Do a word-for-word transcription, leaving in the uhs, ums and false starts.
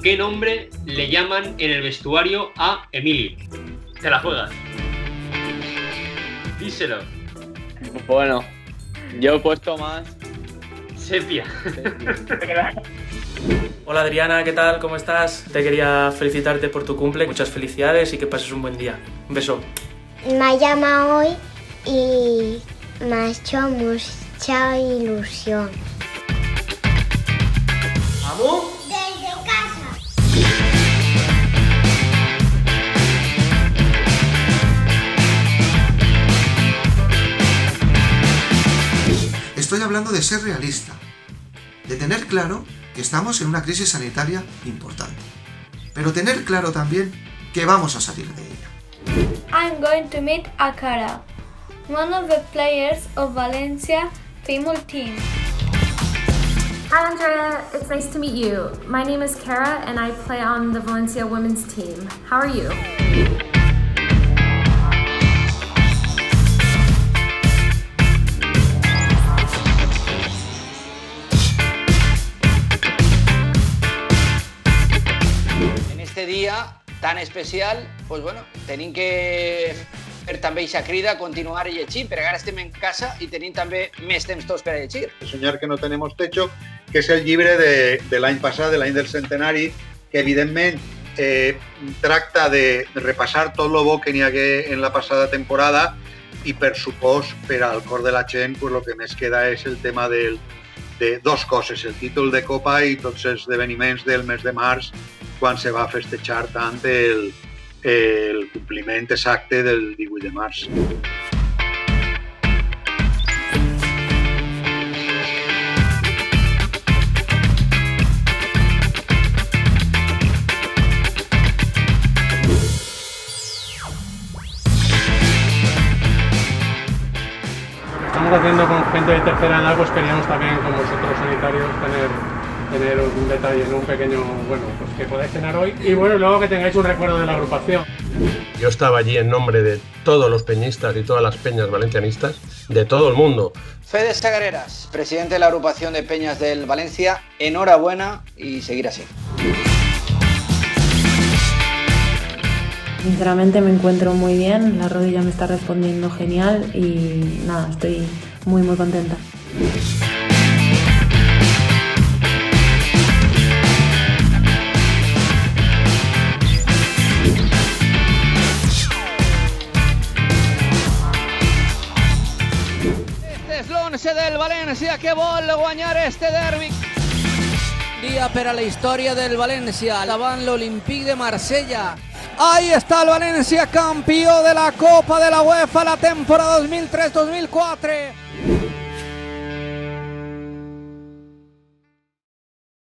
qué nombre le llaman en el vestuario a Emilio? Te la juegas. Díselo. Bueno, yo he puesto más... Sepia. Hola Adriana, ¿qué tal? ¿Cómo estás? Te quería felicitarte por tu cumple, muchas felicidades y que pases un buen día. Un beso. Me ha llamado hoy y me ha hecho mucha ilusión. ¿Vamos? Desde casa. Estoy hablando de ser realista, de tener claro que estamos en una crisis sanitaria importante, pero tener claro también que vamos a salir de ella. I'm going to meet Akara, one of the players of Valencia female team. Hi Andrea, it's nice to meet you. My name is Kara and I play on the Valencia women's team. How are you? Este día tan especial, pues bueno, tenim que fer també eixa crida, continuar llegint, perquè ara estem en casa i tenim també més temps tots per a llegir. Soñar que no tenemos techo, que és el llibre de, de l'any passat, de l'any del centenari, que evidentment eh, tracta de repassar tot lo bo que n'hi hagué en la passada temporada i per supòs, per al cor de la gent, pues, lo que més queda és el tema del, de dos coses, el títol de Copa i tots els esdeveniments del mes de març, quan se va festejar tant el, el compliment exacte del divuit de març. Estamos haciendo con gente de tercera edad, pues queríamos también con vosotros sanitarios tener tener un detalle, ¿no? Un pequeño, bueno, pues que podáis cenar hoy y bueno, luego que tengáis un recuerdo de la agrupación. Yo estaba allí en nombre de todos los peñistas y todas las peñas valencianistas, de todo el mundo. Fede Sagareras, presidente de la agrupación de peñas del Valencia, enhorabuena y seguir así. Sinceramente me encuentro muy bien, la rodilla me está respondiendo genial y nada, estoy muy muy contenta. L'onze del València que vol guanyar este derbi. Dia per a la història del València davant l'Olympique de Marsella. Ahí está el Valencia, campeón de la Copa de la UEFA la temporada dos mil tres dos mil cuatro.